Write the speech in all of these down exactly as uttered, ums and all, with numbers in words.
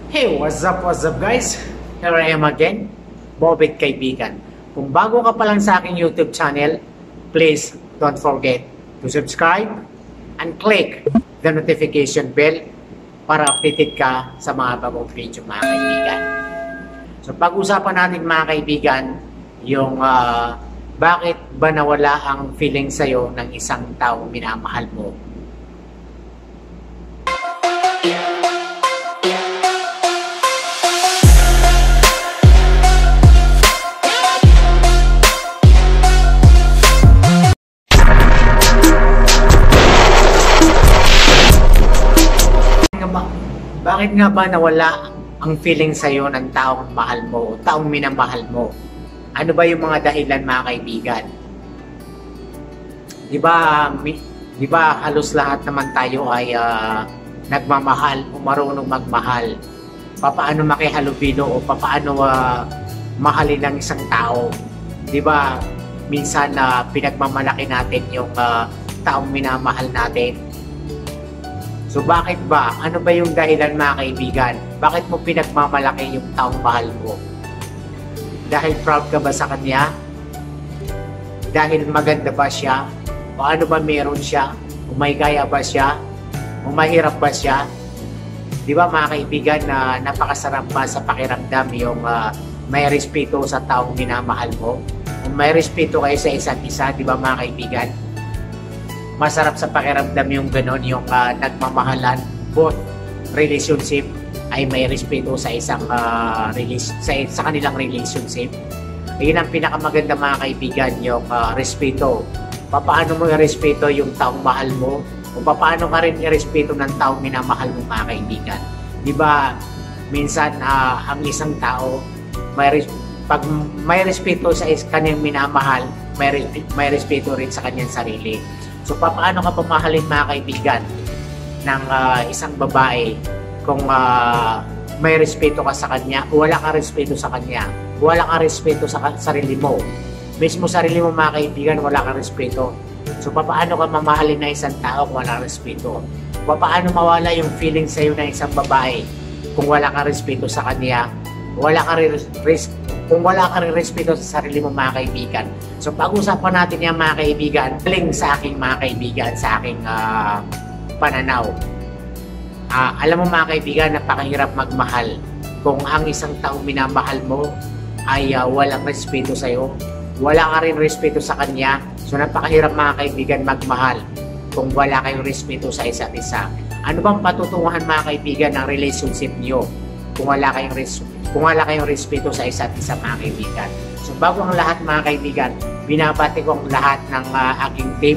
Hey, what's up, what's up guys? Here I am again, Bobit Kaibigan. Kung bago ka pa lang sa aking YouTube channel, please don't forget to subscribe and click the notification bell para updated ka sa mga bagong video mga kaibigan. So pag-usapan natin mga kaibigan, yung uh, bakit ba nawala ang feeling sa'yo ng isang taong minamahal mo? Bakit nga ba nawala ang feeling sa'yo ng taong mahal mo o taong minamahal mo? Ano ba yung mga dahilan mga kaibigan? Di ba, di ba halos lahat naman tayo ay uh, nagmamahal o marunong magmahal? Papaano makihalubilo o papaano uh, mahalin ng isang tao? Di ba minsan na uh, pinagmamalaki natin yung uh, taong minamahal natin? So bakit ba? Ano ba yung dahilan mga kaibigan? Bakit mo pinagmamalaki yung taong mahal mo? Dahil proud ka ba sa kanya? Dahil maganda ba siya? O ano ba meron siya? O may kaya ba siya? O mahirap ba siya? Di ba mga kaibigan na napakasarap ba sa pakiramdam yung uh, may respeto sa taong minamahal mo? O may respeto kayo sa isa't isa, di ba mga kaibigan? Masarap sa pakiramdam yung gano'n, yung uh, nagmamahalan, both relationship ay may respeto sa isang uh, release, sa, sa kanilang relationship. Ayun ang pinakamaganda mga kaibigan, yung uh, respeto. Paano mo i-respeto yung taong mahal mo o paano ka rin i-respeto ng taong minamahal mo mga kaibigan. Di ba minsan uh, ang isang tao, may res pag may respeto sa kanyang minamahal, may, res may respeto rin sa kanyang sarili. So, paano ka pamahalin mga kaibigan ng uh, isang babae kung uh, may respeto ka sa kanya, wala ka respeto sa kanya, wala ka respeto sa sarili mo. Mismo sarili mo mga kaibigan, wala ka respeto. So, paano ka mamahalin ng isang tao kung wala ka respeto? Paano mawala yung feeling sa'yo ng isang babae kung wala ka respeto sa kanya, wala ka res kung wala ka rin respeto sa sarili mo mga kaibigan. So pag-usapan natin yan mga kaibigan, galing sa aking mga kaibigan, sa aking uh, pananaw. Uh, alam mo mga kaibigan, napakahirap magmahal kung ang isang taong minamahal mo ay uh, walang respeto sa'yo, wala ka rin respeto sa kanya. So napakahirap mga kaibigan magmahal kung wala kayong respeto sa isa't isa. Ano bang patutunguhan mga kaibigan ng relationship niyo kung wala kayong respeto? Kung wala kayong respeto sa isa't isa mga kaibigan. So bago ang lahat mga kaibigan, binabati ko ang lahat ng uh, aking team,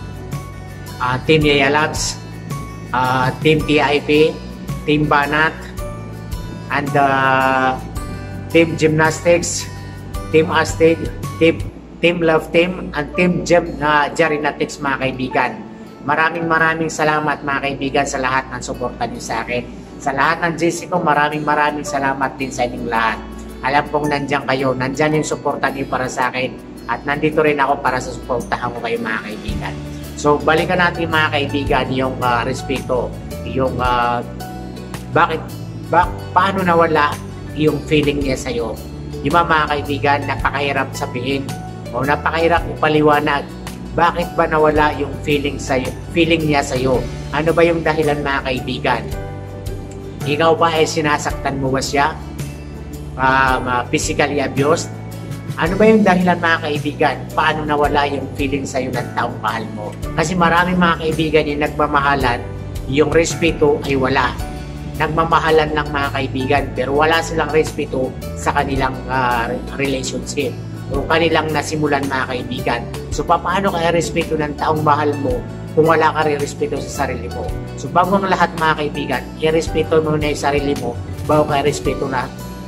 uh, Team Yaya Labs, uh, Team T I P, Team Banat, and uh, Team Gymnastics, Team Astig, Team, Team Love Team, and Team Gym, uh, Jarinatics mga kaibigan. Maraming maraming salamat mga kaibigan sa lahat ng suporta niyo sa akin. Sa lahat ng J C ko, maraming maraming salamat din sa inyong lahat. Alam kong nandiyan kayo, nandiyan yung suporta niyo para sa akin at nandito rin ako para sa suportahan ko kayo mga kaibigan. So balikan natin mga kaibigan yung uh, respeto, yung uh, bakit, ba, paano nawala yung feeling niya sa'yo. Di ba mga kaibigan, napakahirap sabihin o napakahirap ipaliwanag bakit ba nawala yung feeling, sa'yo, feeling niya sa'yo. Ano ba yung dahilan mga kaibigan? Ikaw ba ay sinasaktan mo ba siya? Um, uh, physically abused? Ano ba yung dahilan mga kaibigan? Paano nawala yung feeling sa'yo ng taong mahal mo? Kasi maraming mga kaibigan yung nagmamahalan, yung respeto ay wala. Nagmamahalan lang mga kaibigan, pero wala silang respeto sa kanilang uh, relationship o kanilang nasimulan mga kaibigan. So paano kaya respeto ng taong mahal mo kung wala ka rin respeto sa sarili mo? So bago ang lahat mga kaibigan, i-respeto mo na yung sarili mo bago ka i-respeto na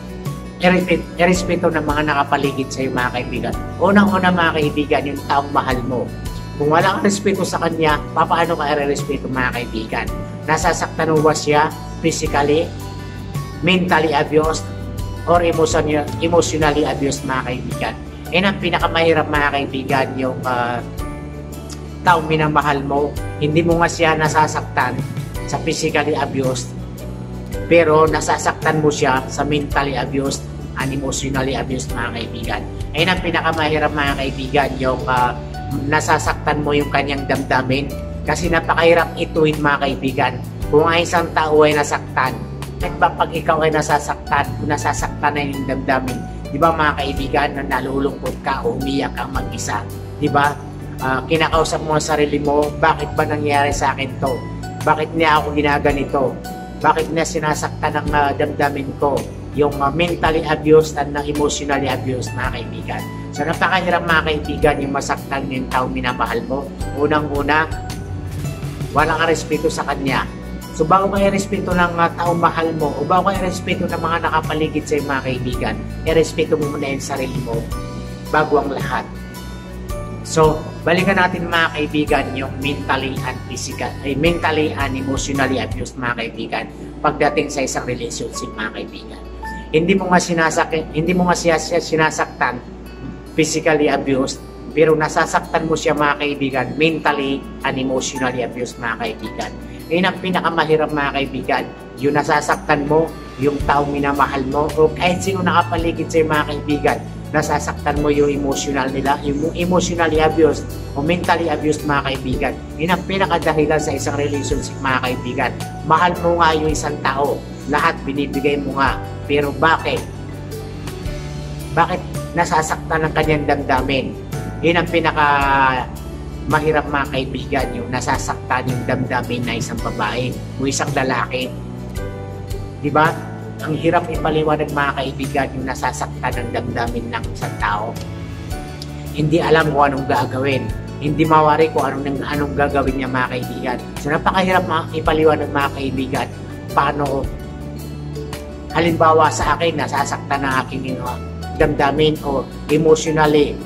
i-respeto ng mga nakapaligid sa iyo mga kaibigan. Unang-una mga kaibigan, yung taong mahal mo. Kung wala kang respeto sa kanya, paano ka i-respeto mga kaibigan? Nasasaktan mo ba siya physically, mentally abused, or emotionally abused mga kaibigan? Yan ang pinakamahirap mga kaibigan, yung uh, taong minamahal mo, hindi mo nga siya nasasaktan sa physically abused, pero nasasaktan mo siya sa mentally abused and emotionally abused, mga kaibigan. Ayun ang pinakamahirap, mga kaibigan, yung uh, nasasaktan mo yung kanyang damdamin. Kasi napakahirap ituin, mga kaibigan. Kung ang isang tao ay nasaktan, at ba pag ikaw ay nasasaktan, kung nasasaktan na yung damdamin, di ba, mga kaibigan, na nalulungkot ka o umiyak kang mag-isa, di ba? Uh, kinakausap mo ang sarili mo, bakit ba nangyari sa akin to? Bakit niya ako ginaganito? Bakit niya sinasaktan ang uh, damdamin ko? Yung uh, mentally abused at na emotionally abused, mga kaibigan. So napakahirap, mga kaibigan, yung masaktan yung tao minamahal mo. Unang-una, walang respeto sa kanya. So bago ka i-respeto ng uh, taong mahal mo o bago ka i-respeto ng mga nakapaligid sa mga kaibigan, i-respeto mo muna yung sarili mo bago ang lahat. So balikan natin, mga kaibigan, yung mentally and physical, ay mentally and emotionally abused, mga kaibigan, pagdating sa isang relationship, mga kaibigan. Hindi mo nga sinasaktan, hindi mo nga siya, siya sinasaktan physically abused, pero nasasaktan mo siya, mga kaibigan, mentally and emotionally abused, mga kaibigan. Yun ang pinakamahirap, mga kaibigan, yung nasasaktan mo yung taong minamahal mo o kahit sino nakapaligid sa mga kaibigan, nasasaktan mo yung emotional nila, yung emotionally abused o mentally abused, mga kaibigan. Yun ang pinakadahilan sa isang relationship, mga kaibigan. Mahal mo nga yung isang tao, lahat binibigay mo nga, pero bakit? Bakit nasasaktan ng kanyang damdamin? Yun ang pinaka mahirap, mga kaibigan, yung nasasaktan yung damdamin na isang babae o isang lalaki. Diba? Ang hirap ipaliwanag, mga kaibigan, yung nasasaktan ng damdamin ng isang tao. Hindi alam kung anong gagawin. Hindi mawari kung anong, anong gagawin niya, mga kaibigan. So napakahirap ipaliwanag, mga kaibigan, paano halimbawa sa akin, nasasaktan ng aking uh, damdamin o emotionally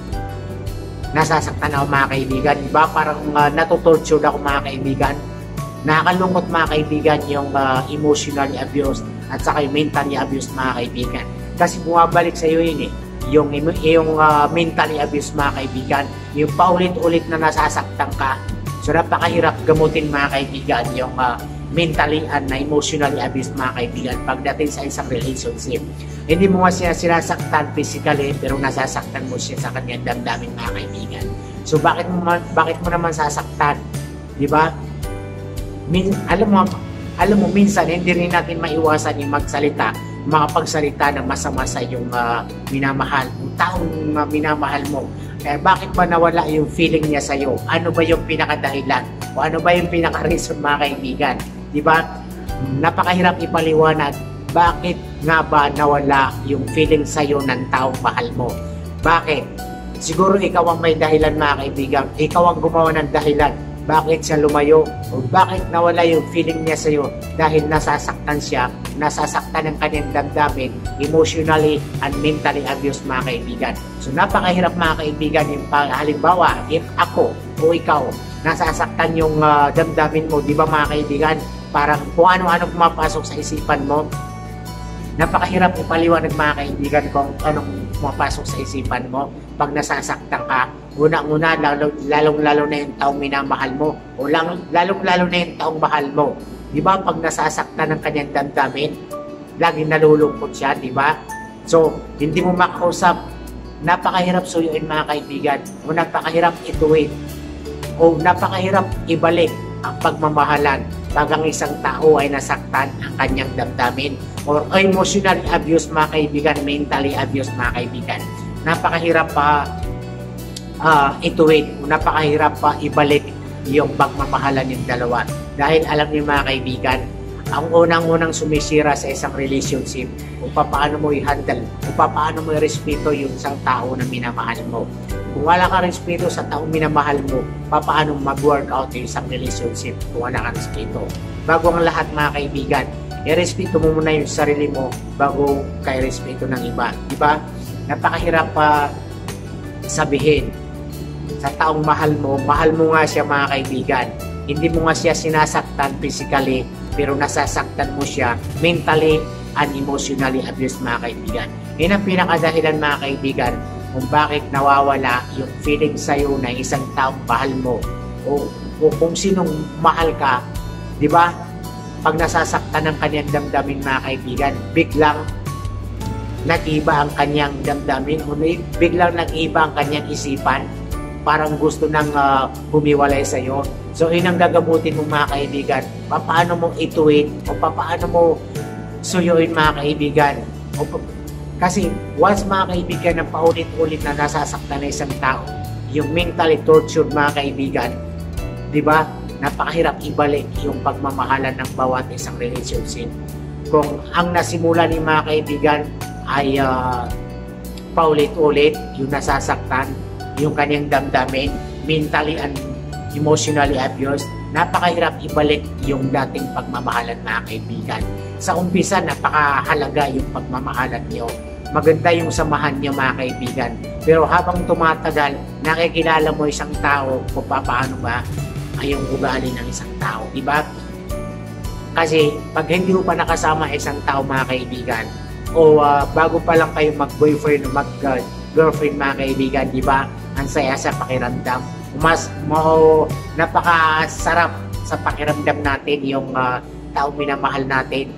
nasasaktan ako, mga kaibigan. Diba? Parang uh, natutortured ako, mga kaibigan. Nakakalungkot, mga kaibigan, yung uh, emotionally abused at saka yung mentally abused, mga kaibigan. Kasi bumabalik sa iyo yun eh. Yung, yung uh, mentally abused, mga kaibigan, yung paulit-ulit na nasasaktan ka. So napakahirap gamutin, mga kaibigan, yung uh, mentally and emotionally abused, mga kaibigan, pagdating sa isang relationship. Hindi mo nga siya sinasaktan physically, pero nasasaktan mo siya sa kanyang damdamin, mga kaibigan. So bakit mo, bakit mo naman sasaktan? Diba? Min, alam mo, alam mo, minsan hindi rin natin maiwasan yung magsalita, makapagsalita ng masama sa yung uh, minamahal, yung taong uh, minamahal mo. Kaya bakit ba nawala yung feeling niya sa'yo? Ano ba yung pinakadahilan? O ano ba yung pinaka-reason, mga kaibigan? Diba? Napakahirap ipaliwanag. Bakit nga ba nawala yung feeling sa'yo ng taong mahal mo? Bakit? Siguro ikaw ang may dahilan, mga kaibigan. Ikaw ang gumawa ng dahilan. Bakit siya lumayo? O bakit nawala yung feeling niya sa'yo? Dahil nasasaktan siya, nasasaktan ng kanyang damdamin, emotionally and mentally abused, mga kaibigan. So napakahirap, mga kaibigan, yung halimbawa, if ako o ikaw, nasasaktan yung uh, damdamin mo, di ba, mga kaibigan? Parang kung ano-ano pumapasok sa isipan mo, napakahirap ipaliwanag, mga kaibigan, kung anong pumapasok sa isipan mo pag nasasaktan ka. Unang-una, lalong-lalo na yung taong minamahal mo o lalong-lalo na yung taong mahal mo. Di ba, pag nasasaktan ng kanyang damdamin, laging nalulungkot siya, di ba? So, hindi mo makausap. Napakahirap suyuin, mga kaibigan, o napakahirap ituwid, o napakahirap ibalik ang pagmamahalan pag ang isang tao ay nasaktan ang kanyang damdamin or emotionally abused, mga kaibigan, mentally abused, mga kaibigan. Napakahirap pa uh, ituwid, napakahirap pa ibalik yung pagmamahalan ng dalawa. Dahil alam niyo, mga kaibigan, ang unang-unang sumisira sa isang relationship kung paano mo i-handle, kung paano mo i-respeto yung isang tao na minamahal mo. Kung wala ka respeto sa taong minamahal mo, paano mag-work out yung isang relationship kung wala ka respeto? Bago ang lahat, mga kaibigan, i-respeto mo muna yung sarili mo bago ka i-respeto ng iba. Diba? Napakahirap pa sabihin sa taong mahal mo, mahal mo nga siya, mga kaibigan. Hindi mo nga siya sinasaktan physically, pero nasasaktan mo siya mentally and emotionally abused, mga kaibigan. Yan ang pinakadahilan, mga kaibigan, kung bakit nawawala yung feeling sa'yo na isang taong mahal mo o, o kung sinong mahal ka, di ba? pag nasasaktan ng kanyang damdamin mga kaibigan, biglang nag-iba ang kanyang damdamin o biglang nag-iba ang kanyang isipan, parang gusto nang uh, humiwalay sa iyo. So yun ang gagamutin mo mga kaibigan, paano mo ituwid o paano mo suyuin mga kaibigan. O, kasi once mga kaibigan na paulit-ulit na nasasaktan na isang tao, yung mentally tortured mga kaibigan, di ba, napakahirap ibalik yung pagmamahalan ng bawat isang relationship. Kung ang nasimula ni mga kaibigan ay uh, paulit-ulit yung nasasaktan, yung kanyang damdamin, mentally and emotionally abused, napakahirap ibalik yung dating pagmamahalan mga kaibigan. Sa umpisa, napakahalaga yung pagmamahalan niyo. Maganda yung samahan niyo mga kaibigan. Pero habang tumatagal, nakikilala mo isang tao kung paano ba ay yung ugali ng isang tao, di ba? Kasi pag hindi mo pa nakasama isang tao mga kaibigan, o uh, bago pa lang kayo mag-boyfriend o mag-girlfriend mga kaibigan, di ba? Ang saya sa pakiramdam. Mas mo napakasarap sa pakiramdam natin yung uh, taong minamahal natin.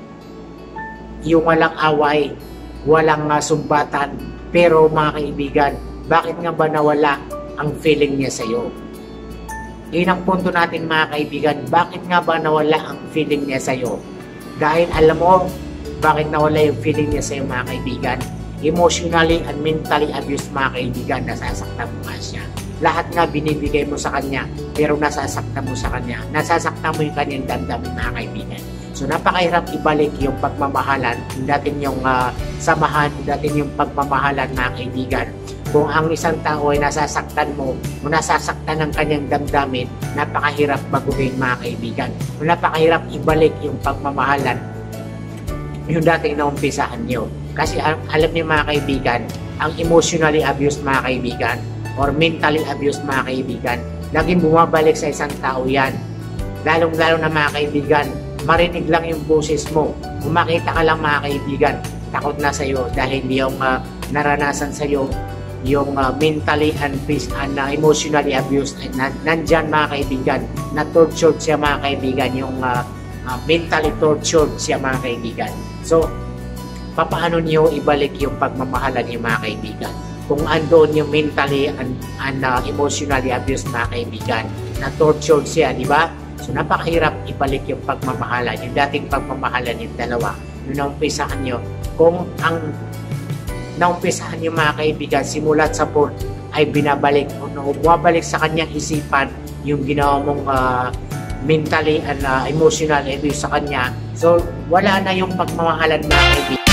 Yung walang away, walang uh, sumbatan. Pero mga kaibigan, bakit nga ba nawala ang feeling niya sa iyo? Yun ang punto natin mga kaibigan, bakit nga ba nawala ang feeling niya sa iyo? Dahil alam mo, bakit nawala yung feeling niya sa iyo mga kaibigan? Emotionally and mentally abused mga kaibigan, nasasaktan mo nga siya. Lahat nga binibigay mo sa kanya, pero nasasaktan mo sa kanya. Nasasaktan mo yung kanyang damdamin mga kaibigan. So napakahirap ibalik yung pagmamahalan, yung dating yung uh, samahan, yung dating yung pagmamahalan mga kaibigan. Kung ang isang tao ay nasasaktan mo, o nasasaktan ng kanyang damdamin, napakahirap baguhin mga kaibigan. O napakahirap ibalik yung pagmamahalan, yung dating naumpisahan nyo. Kasi alam niyo mga kaibigan, ang emotionally abused mga kaibigan, or mentally abused mga kaibigan, laging bumabalik sa isang tao yan. Lalong-lalo na mga kaibigan, marinig lang yung boses mo. Kung makita ka lang mga kaibigan, takot na sa'yo dahil yung uh, naranasan sa'yo, yung uh, mentally and, and uh, emotionally abused, and na, nandyan mga kaibigan, na tortured siya mga kaibigan, yung uh, uh, mentally tortured siya mga kaibigan. So, papaano niyo ibalik yung pagmamahalan niyo mga kaibigan? Kung andoon yung mentally and, and uh, emotionally abused mga kaibigan, na tortured siya, di ba? So, napakahirap ibalik yung pagmamahalan, yung dating pagmamahalan yung dalawa, yung naumpisahan nyo. Kung ang naumpisahan nyo mga kaibigan, simulat sa port, ay binabalik o bumabalik sa kanyang isipan yung ginawa mong uh, mentally and uh, emotionally abuse sa kanya. So, wala na yung pagmamahalan mga kaibigan.